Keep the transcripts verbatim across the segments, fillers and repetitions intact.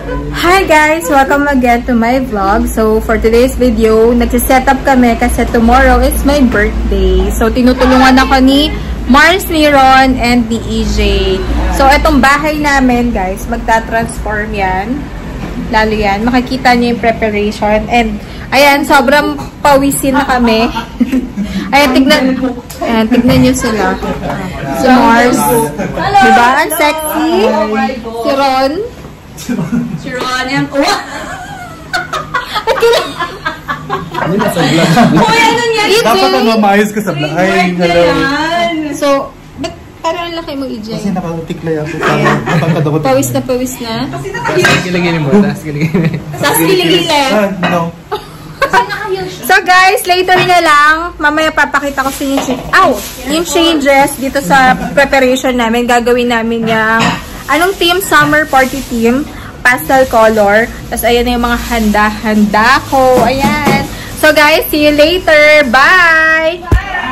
Hi guys! Welcome again to my vlog. So for today's video, nagsiset up kami kasi tomorrow is my birthday. So tinutulungan ako ni Mars, ni Ron, and ni E J. So itong bahay namin guys, magta-transform yan. Lalo yan. Makikita niyo yung preparation. And ayan, sobrang pawisin na kami. Ayan, tignan. Ayan, tignan niyo sila. Si Mars. Diba? Ang sexy. Si Ron. Si Ron yan. Oh! Hindi na sa vlog. Uy, ano yan? Dapat ano, maayos ka sa bahay. Hello. So, ba't parang laki mo, E J? Kasi nakatiklay ako. Napantad ako. Pawis na pawis na. Kasi nakahil. Kiligin mo. Tapos kiligin. Tapos kiligili. Ah, no. Kasi nakahil siya. So guys, later na lang, mamaya papakita ko sa inyo yung, ow, yung changes dito sa preparation namin. Gagawin namin yung, anong team? Summer party team. Pastel color. Tapos ayan na yung mga handa-handa ko. Ayan. So guys, see you later. Bye!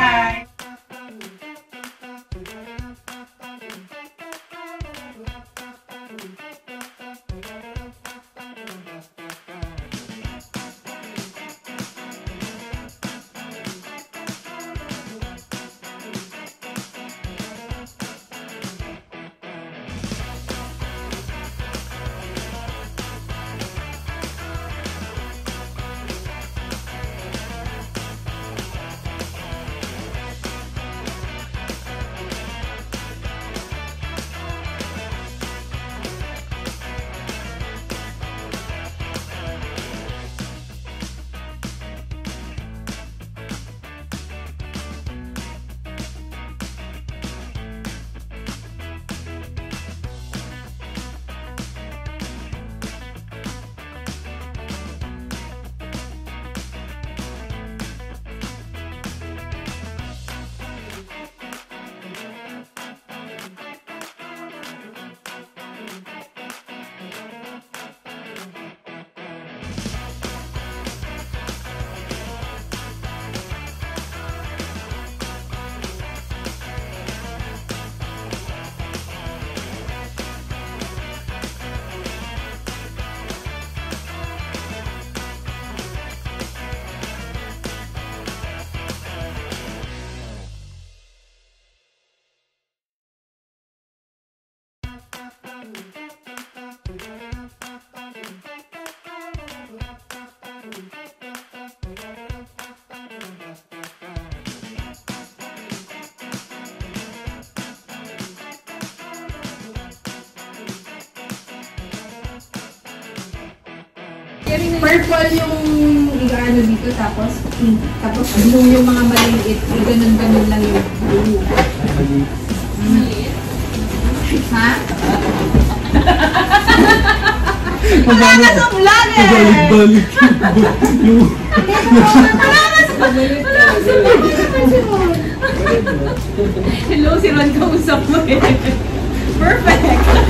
Purple yung igaano dito, tapos pink. Tapos blue yung mga maliliit. Yung ganun-ganun lang yung blue. Maliit? Ha? Wala ka sa vlog eh! Balik-balik. Wala ka sa vlog! Hello, si Ron kausap mo eh. Perfect!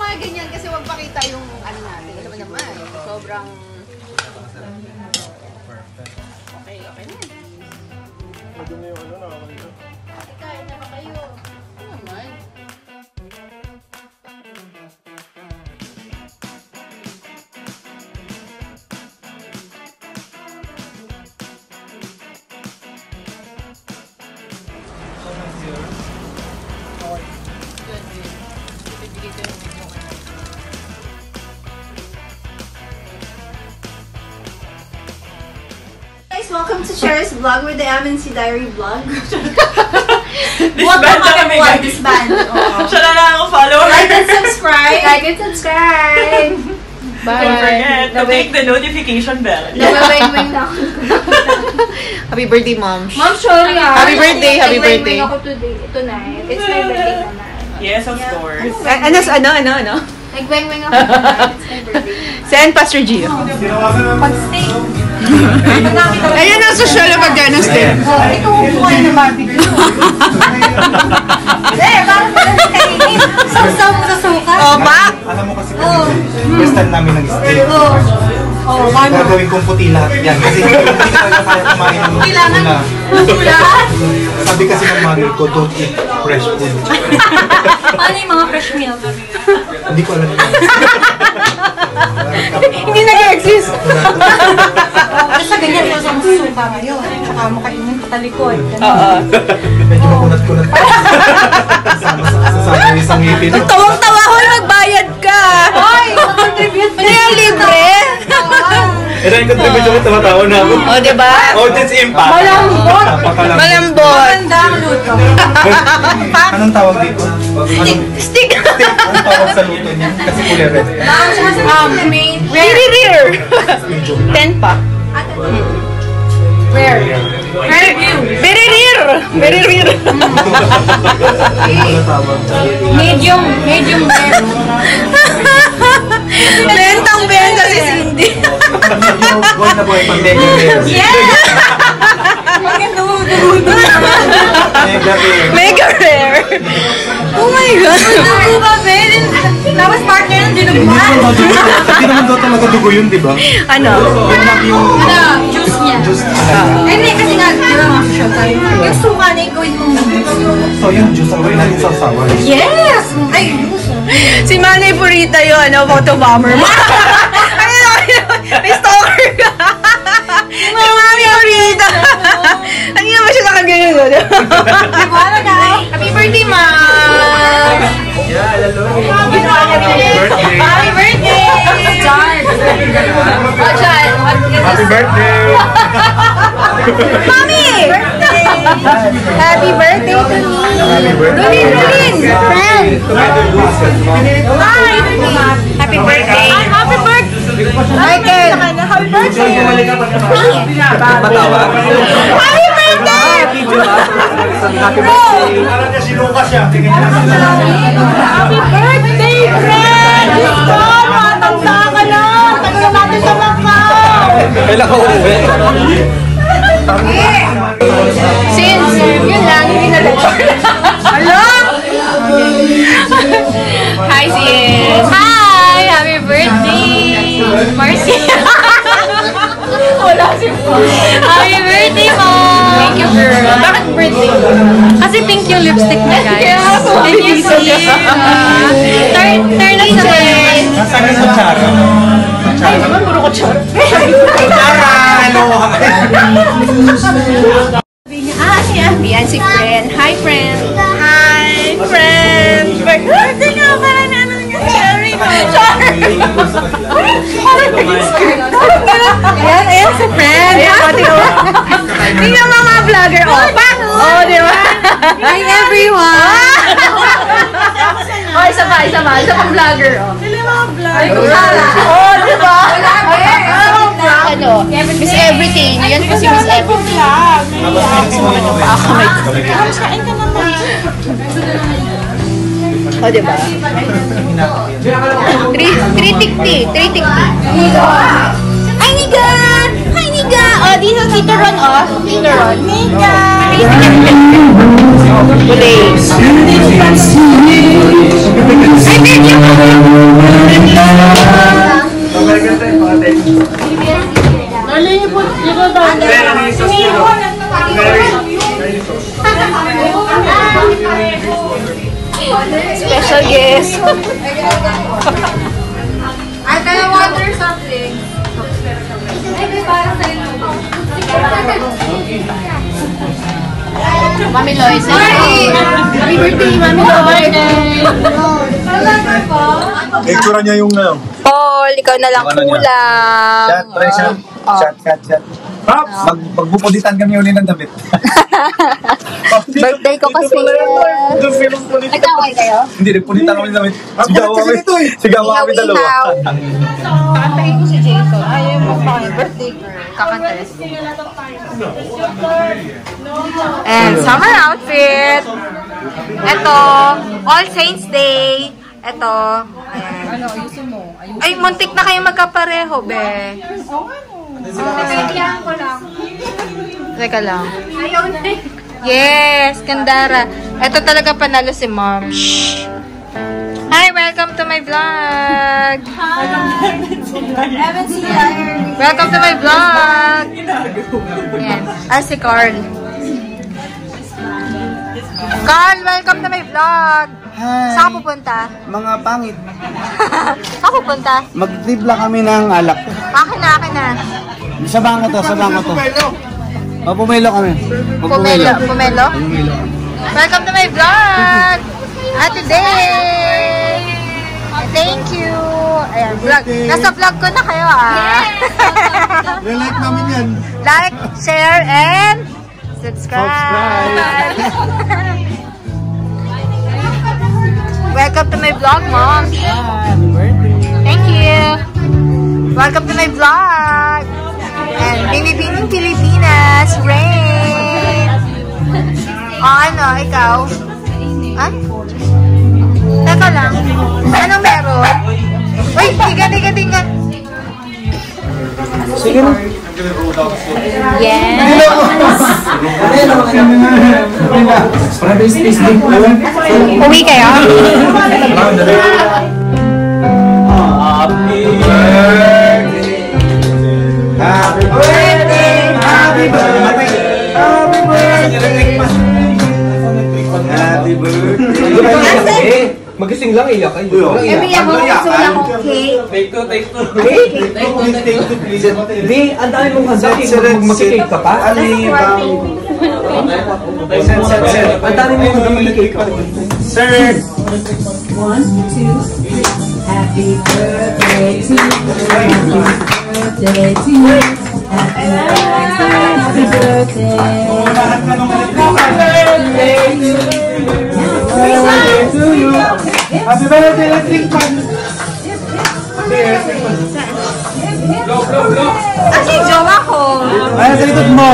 nga ganyan kasi wag pakita yung ano natin. Alam mo naman, sobrang... Okay, okay na. Madumi yung ano, nakakalimutan. Kain na ba kayo? Ano naman? Guys, welcome to Cher's vlog with the M N C Diary vlog. Huwag na kami vlog, disband. Siya na lang ang follower. Like and subscribe. Like and subscribe. Bye. Don't forget to take the notification bell. Nagawin-wing na ako. Happy birthday, Mom. Ma'am, sorry ah. Happy birthday, happy birthday. Nagawin-wing ako today, tonight. It's my birthday naman. Yes, of course. Ano, ano, ano, ano? Nagweng-weng ako tonight. It's my birthday. Send Pastor Gio. Pag-stay. Ayan ang social na pag-dynasty. Oh, ito upuan na Barbie girl. Eh, parang pala na kainin. Sausaw mo sa suka. Oh, ba? Alam mo kasi kami, first time namin nag-stay. Oh. Oh, mami. Gagawin kong puti lahat yan. Kasi hindi talaga kaya kumain ng Kailangan una. lahat. Sabi kasi ng mami ko, don't eat fresh food. Ano yung mga fresh meals? Hindi ko alam yun. Hindi nag-exist. Basta ganyan mo sa suka ngayon. Tsaka makainin katalikod. Oo. Medyo makunat-kunat pa. Kasama sa kasasama yung isang ngipin. Tawang-tawa ko, nagbayad ka. Ay, mag-contribute pa Kaya libre. Ito yung contribution ko, tumatawa na ako. O, diba? Audience impact. Malambot. Napakalambot. Malambot. Ganda ang luto. Anong tawag dito? Anong, Stick. anong tawag sa luto niya? Kasi kulay red. Um, main. Very rare. Ten pa. Rare. Very rare. Very rare. Ano tawag? Medium. Medium rare. Bentang benta si Cindy. Yung buhay na buhay pag medyo red. Yes! Maganda mo. Mega red. Mega rare. Oh my God. Ano ba, Ben? Tapos partner ng dinugman. Hindi naman daw talaga dugo yun, di ba? Ano? Yun lang yung Ano? Juice niya. juice talaga. Hindi, kasi nga, di ba mga social tayo? Yung suka na ikaw yung So yung juice ang gawin natin sa sawa. Yes! Ay! Si Manay Purita yun, ano, photo bomber mo. Ayun, ayun, may stalker ka. Si Mami Purita. Ano naman siya nakagayon, no? Di ba? Happy birthday, Ma! Birthday. Happy birthday! John! Oh, John! Happy birthday! Mami! Happy birthday to me! Happy birthday! Rulin! Friend! Tomato juice. Hi! Happy birthday! Happy birthday! Michael! Happy birthday! Matawa? Happy birthday! Happy birthday! Parang niya si Lucas siya. Happy birthday, friend! Ito, matanda ka na! Tagal natin sa Macau! Kailan ka uuwi? Since, yun lang, hindi na lecture. Hello? Hi, sis! Hi! Happy birthday! Marcy! Wala si Mom. Happy birthday, Mom! Thank you, girl. Bakit birthday? Kasi pink yung lipstick niya, guys. Did you see? Uh, turn, turn us away. Nasaan yung kutsara? Ay, naman, puro ko char. Kutsara! Hello! Ah, siya. Yan si friend. Hi, friend. Hi, friend. Birthday nga pala na ano nga. Sorry, no. Sorry. Ayan, ayan si friend. Ayan, pati o. Tingnan mga vlogger. Oh, pak! Oh, di ba? Hi, everyone. Oh, isa pa, isa pa. Isa pang vlogger, oh. Sila mga vlogger. Oh, di ba? Ano? Miss Everything. Yan po si Miss Everything. Tapos kain ka naman. O, diba? Three, three tikti. Three tikti. Ay, Niga! Hi, Niga! O, dito, Tito Ron, o. Tito Ron. Niga! Police. Ay, medyo! Ay, tayo water something. Mami Loy, say happy birthday, Mami Loy. Picture niya yung ano. Paul, ikaw na lang kulang. Shot, try shot. Shot, shot, shot. Pops! Mag magbupulitan kami uli ng damit. Birthday ko kasi. Nagkaway kayo? Hindi, nagpulitan kami ng damit. Sigaw kami. Sigaw kami dalawa. Kakantahin ko si Jason. Ayaw mo pa kayo. Birthday girl. Kakantahin. And summer outfit. Ito, All Saints Day. Ito. Ano, ayusin mo. Ay, muntik na kayo magkapareho, be. Nagkailangan ko lang. Teka lang. Ayaw na. Yes, Kandara. Ito talaga panalo si Mom. Hi, welcome to my vlog. Evan si Diary. Welcome to my vlog. Yan. Ah, si Carl. Carl, welcome to my vlog. Hi. Saan ka pupunta? Mga pangit. Saan pupunta? Magtibla kami ng alak. Akin na, akin na. Sa bangko to, sa bangko to. O, pumelo kami. Pumelo. Pumelo? Welcome to my vlog. At today. Thank you. Ayan, vlog. Nasa vlog ko na kayo, ah. Like namin yan. Like, share, and subscribe. Welcome to my vlog, Mom. Happy birthday. Thank you. Welcome to my vlog. And Binibining Pilipinas, Rain. O ano, ikaw? Ah? Teka lang. Anong meron? Uy, tiga, tiga, tiga. Sige na. Yes. Uwi kayo? Happy birthday. Happy birthday. Happy birthday. Happy birthday. Happy birthday. Magising lang, iyak kayo. Every ako gusto lang akong cake. Take two, take two. Cake? Take two, please. Di, ang dami mong handa. Mag-cake ka pa? Set, set, set. Ang dami mong handa, mag-cake ka pa. Sir. One, two, three. Happy birthday to you. Happy birthday to you. Happy birthday. Happy birthday to you. Happy birthday, Letting Pan. Go, go, go. Kasi jowa ko. Ay, sa likod mo.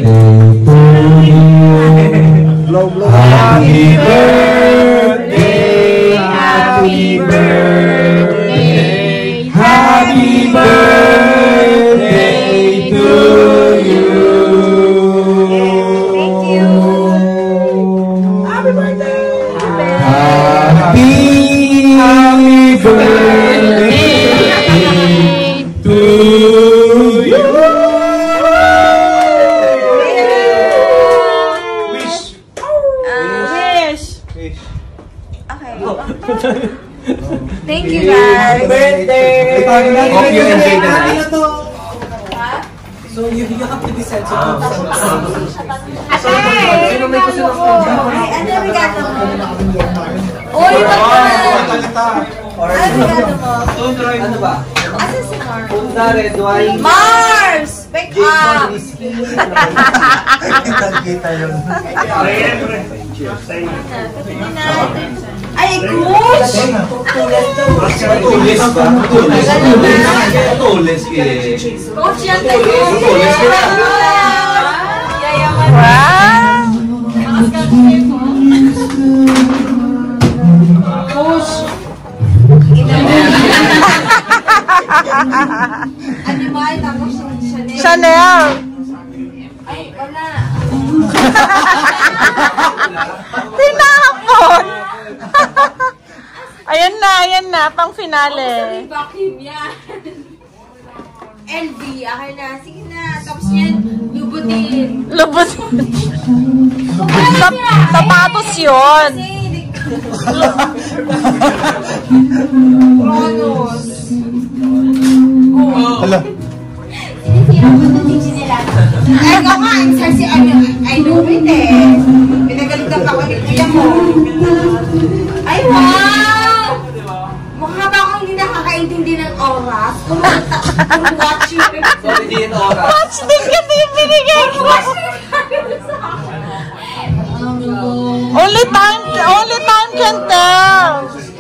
Blow, blow. Happy birthday. Happy birthday. Happy birthday to you. Thank you. Happy birthday. Happy, happy birthday to you. Wish. Wish. Wish. Okay. Thank you, guys. Birthday! Hope you enjoy the night. So, you, you have to be sensitive. Ay, Sino may kusunod ko? Ay, ano yung regalo mo? Uy, wag Oh, na! talita. Ano yung regalo mo? Ano ba? Asan si Mars? Punta, red wine. Mars! Wake up! Kita-kita yun. Ay, gosh! Tulis ba? Tulis. Tulis eh. Coach yan kayo! Tulis ka. Wow! Animal, tapos Chanel. Chanel! Ay, wala. Tinapon! Ayan na, ayan na, pang finale. Vacuum yan. L V, akin na. Sige na. Tapos yan, lubutin. Lubos. Tap tapatos yun. Kasi, Hala. Sinitira mo ito teaching nila. Ay, ikaw nga, si I know it eh. Pinagalitan pa ko ni kuya mo. Ay, wow! Mukha ba akong hindi nakakaintindi ng oras? Kung watching. Sorry, di yung oras. Watch din kasi yung binigay ko. Only time, only time can tell.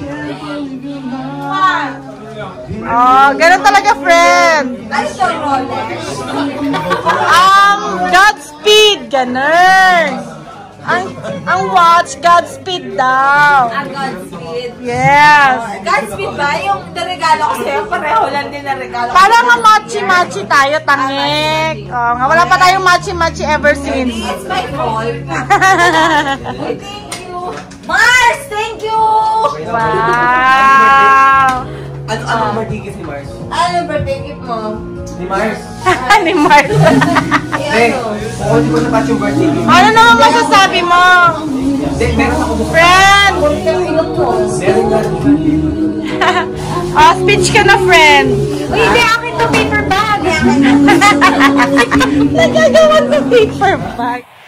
Oh, ganun talaga, friend. Ano ito, Rolex? Um, Godspeed, ganun. Ang, ang watch, Godspeed daw. Ah, Godspeed. Yes. Godspeed ba? Yung regalo ko sa'yo, pareho lang din na regalo. Parang nga matchy-matchy tayo, tangik. Oh, nga wala pa tayong matchy-matchy ever since. It's my fault. Uy, thank you. Mars, thank you! Wow. Ano, ano birthday gift ni Mars? Ano birthday gift mo? Ni Mars? Ni Mars. Eh, kung hindi ko na yung birthday gift. Ano naman masasabi mo? Hindi, meron ako bukas. Friend! Meron nga. Oh, speech ka na, friend. Uy, hindi akin to paper bag. Nagagawa ng paper bag.